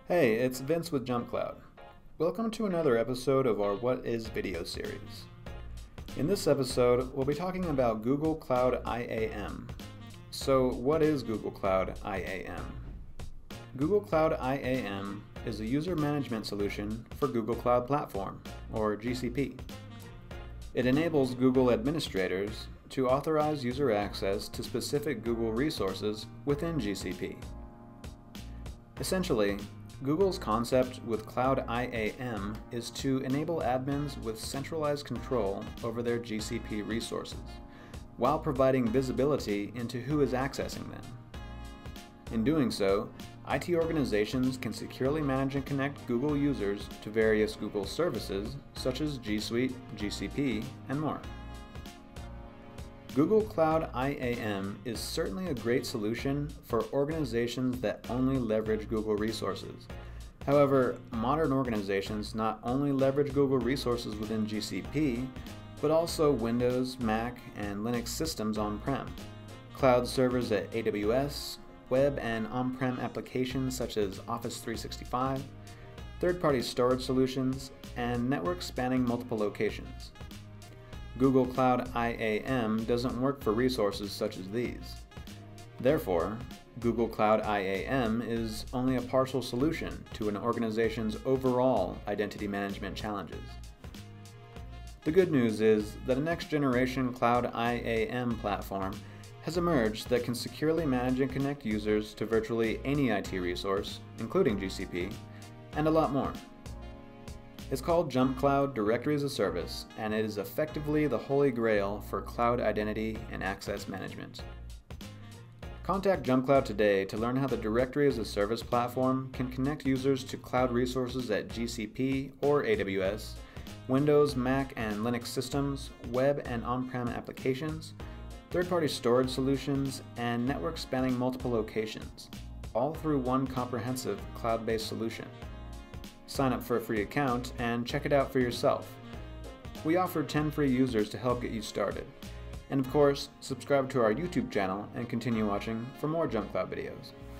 Hey, it's Vince with JumpCloud. Welcome to another episode of our What Is video series. In this episode, we'll be talking about Google Cloud IAM. So, what is Google Cloud IAM? Google Cloud IAM is a user management solution for Google Cloud Platform, or GCP. It enables Google administrators to authorize user access to specific Google resources within GCP. Essentially, Google's concept with Cloud IAM is to enable admins with centralized control over their GCP resources, while providing visibility into who is accessing them. In doing so, IT organizations can securely manage and connect Google users to various Google services such as G Suite, GCP, and more. Google Cloud IAM is certainly a great solution for organizations that only leverage Google resources. However, modern organizations not only leverage Google resources within GCP, but also Windows, Mac, and Linux systems on-prem, cloud servers at AWS, web and on-prem applications such as Office 365, third-party storage solutions, and networks spanning multiple locations. Google Cloud IAM doesn't work for resources such as these. Therefore, Google Cloud IAM is only a partial solution to an organization's overall identity management challenges. The good news is that a next-generation Cloud IAM platform has emerged that can securely manage and connect users to virtually any IT resource, including GCP, and a lot more. It's called JumpCloud Directory-as-a-Service, and it is effectively the holy grail for cloud identity and access management. Contact JumpCloud today to learn how the Directory-as-a-Service platform can connect users to cloud resources at GCP or AWS, Windows, Mac, and Linux systems, web and on-prem applications, third-party storage solutions, and networks spanning multiple locations, all through one comprehensive cloud-based solution. Sign up for a free account and check it out for yourself. We offer 10 free users to help get you started. And of course, subscribe to our YouTube channel and continue watching for more JumpCloud videos.